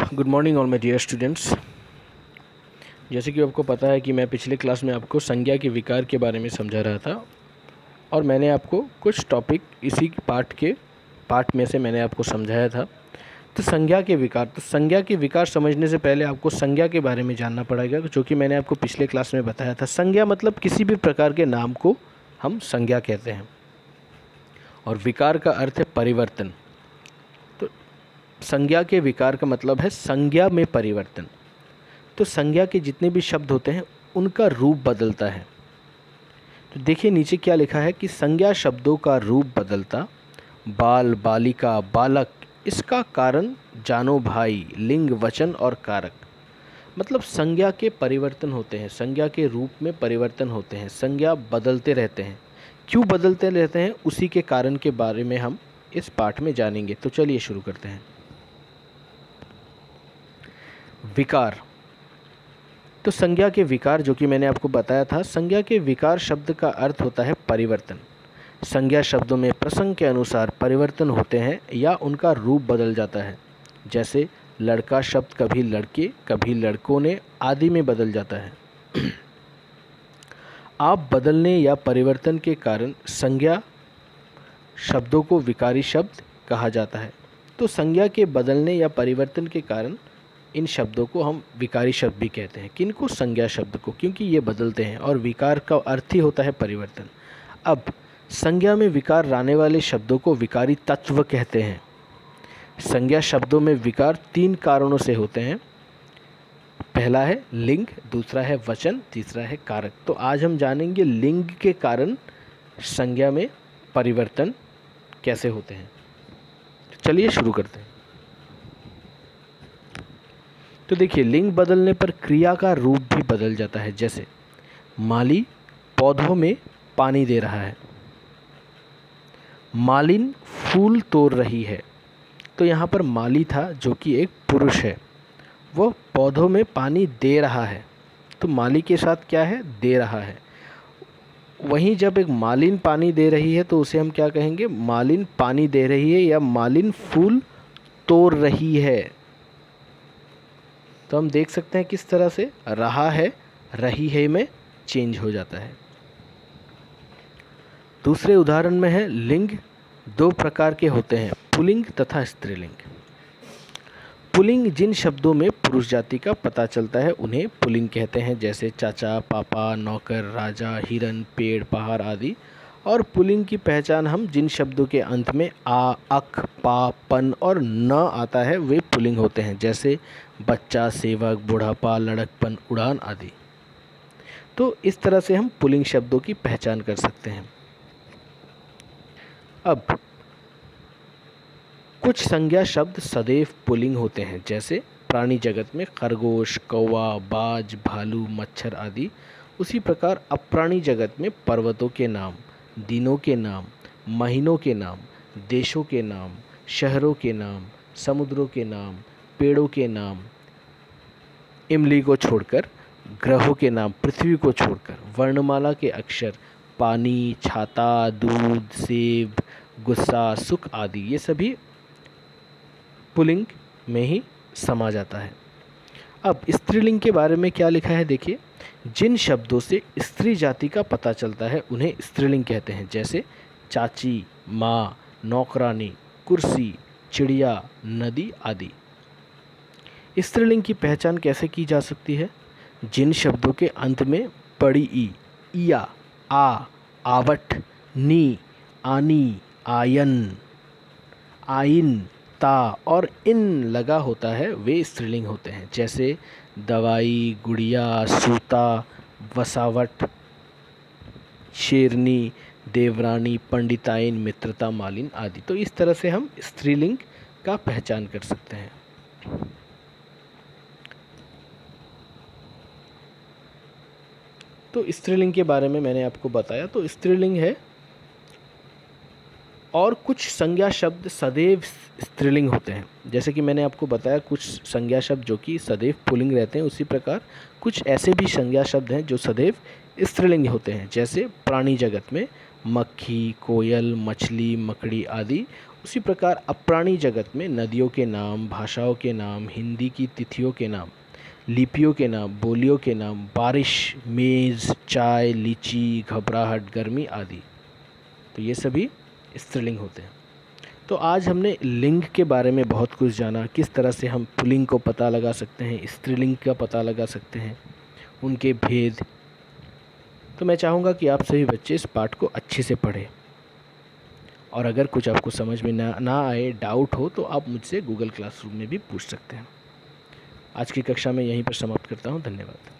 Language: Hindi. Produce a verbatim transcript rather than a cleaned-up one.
Good morning all my dear students. जैसे कि आपको पता है कि मैं पिछले क्लास में आपको संज्ञा के विकार के बारे में समझा रहा था और मैंने आपको कुछ टॉपिक इसी पार्ट के पार्ट में से मैंने आपको समझाया था। तो संज्ञा के विकार तो संज्ञा के विकार समझने से पहले आपको संज्ञा के बारे में जानना पड़ेगा, जो कि मैंने आपको पिछले क्लास में बताया था। संज्ञा मतलब किसी भी प्रकार के नाम को हम संज्ञा कहते हैं और विकार का अर्थ है परिवर्तन। संज्ञा के विकार का मतलब है संज्ञा में परिवर्तन। तो संज्ञा के जितने भी शब्द होते हैं उनका रूप बदलता है। तो देखिए नीचे क्या लिखा है कि संज्ञा शब्दों का रूप बदलता, बाल, बालिका, बालक, इसका कारण जानो भाई, लिंग, वचन और कारक। मतलब संज्ञा के परिवर्तन होते हैं, संज्ञा के रूप में परिवर्तन होते हैं, संज्ञा बदलते रहते हैं। क्यों बदलते रहते हैं उसी के कारण के बारे में हम इस पाठ में जानेंगे। तो चलिए शुरू करते हैं। विकार। तो संज्ञा के विकार, जो कि मैंने आपको बताया था, संज्ञा के विकार शब्द का अर्थ होता है परिवर्तन। संज्ञा शब्दों में प्रसंग के अनुसार परिवर्तन होते हैं या उनका रूप बदल जाता है। जैसे लड़का शब्द कभी लड़के, कभी लड़कों ने आदि में बदल जाता है। आप बदलने या परिवर्तन के कारण संज्ञा शब्दों को विकारी शब्द कहा जाता है। तो संज्ञा के बदलने या परिवर्तन के कारण इन शब्दों को हम विकारी शब्द भी कहते हैं। किनको? संज्ञा शब्द को, क्योंकि ये बदलते हैं और विकार का अर्थ ही होता है परिवर्तन। अब संज्ञा में विकार लाने वाले शब्दों को विकारी तत्व कहते हैं। संज्ञा शब्दों में विकार तीन कारणों से होते हैं। पहला है लिंग, दूसरा है वचन, तीसरा है कारक। तो आज हम जानेंगे लिंग के कारण संज्ञा में परिवर्तन कैसे होते हैं। चलिए शुरू करते हैं। तो देखिए, लिंग बदलने पर क्रिया का रूप भी बदल जाता है। जैसे माली पौधों में पानी दे रहा है, मालिन फूल तोड़ रही है। तो यहाँ पर माली था जो कि एक पुरुष है, वो पौधों में पानी दे रहा है। तो माली के साथ क्या है? दे रहा है। वहीं जब एक मालिन पानी दे रही है तो उसे हम क्या कहेंगे? मालिन पानी दे रही है या मालिन फूल तोड़ रही है। तो हम देख सकते हैं किस तरह से रहा है रही है में चेंज हो जाता है। दूसरे उदाहरण में है लिंग दो प्रकार के होते हैं, पुल्लिंग तथा स्त्रीलिंग। पुल्लिंग जिन शब्दों में पुरुष जाति का पता चलता है उन्हें पुल्लिंग कहते हैं, जैसे चाचा, पापा, नौकर, राजा, हिरन, पेड़, पहाड़ आदि। और पुल्लिंग की पहचान हम जिन शब्दों के अंत में आ, अक, पा, पन और न आता है वे पुल्लिंग होते हैं, जैसे बच्चा, सेवक, बुढ़ापा, लड़कपन, उड़ान आदि। तो इस तरह से हम पुल्लिंग शब्दों की पहचान कर सकते हैं। अब कुछ संज्ञा शब्द सदैव पुल्लिंग होते हैं, जैसे प्राणी जगत में खरगोश, कौवा, बाज, भालू, मच्छर आदि। उसी प्रकार अप्राणी जगत में पर्वतों के नाम, दिनों के नाम, महीनों के नाम, देशों के नाम, शहरों के नाम, समुद्रों के नाम, पेड़ों के नाम, इमली को छोड़कर, ग्रहों के नाम, पृथ्वी को छोड़कर, वर्णमाला के अक्षर, पानी, छाता, दूध, सेब, गुस्सा, सुख आदि, ये सभी पुल्लिंग में ही समा जाता है। अब स्त्रीलिंग के बारे में क्या लिखा है देखिए। जिन शब्दों से स्त्री जाति का पता चलता है उन्हें स्त्रीलिंग कहते हैं, जैसे चाची, माँ, नौकरानी, कुर्सी, चिड़िया, नदी आदि। स्त्रीलिंग की पहचान कैसे की जा सकती है? जिन शब्दों के अंत में बड़ी ई, इया, आ, आवट, नी, आनी, आयन, आइन, ता और इन लगा होता है वे स्त्रीलिंग होते हैं, जैसे दवाई, गुड़िया, सूता, वसावट, शेरनी, देवरानी, पंडिताइन, मित्रता, मालिन आदि। तो इस तरह से हम स्त्रीलिंग का पहचान कर सकते हैं। तो स्त्रीलिंग के बारे में मैंने आपको बताया। तो स्त्रीलिंग है। और कुछ संज्ञा शब्द सदैव स्त्रीलिंग होते हैं, जैसे कि मैंने आपको बताया कुछ संज्ञा शब्द जो कि सदैव पुल्लिंग रहते हैं। उसी प्रकार कुछ ऐसे भी संज्ञा शब्द हैं जो सदैव स्त्रीलिंग होते हैं, जैसे प्राणी जगत में मक्खी, कोयल, मछली, मकड़ी आदि। उसी प्रकार अप्राणी जगत में नदियों के नाम, भाषाओं के नाम, हिंदी की तिथियों के नाम, लिपियों के नाम, बोलियों के नाम, बारिश, मेज़, चाय, लीची, घबराहट, गर्मी आदि। तो ये सभी स्त्रीलिंग होते हैं। तो आज हमने लिंग के बारे में बहुत कुछ जाना, किस तरह से हम पुल्लिंग को पता लगा सकते हैं, स्त्रीलिंग का पता लगा सकते हैं, उनके भेद। तो मैं चाहूँगा कि आप सभी बच्चे इस पाठ को अच्छे से पढ़ें, और अगर कुछ आपको समझ में ना ना आए, डाउट हो, तो आप मुझसे गूगल क्लासरूम में भी पूछ सकते हैं। आज की कक्षा में यहीं पर समाप्त करता हूँ। धन्यवाद।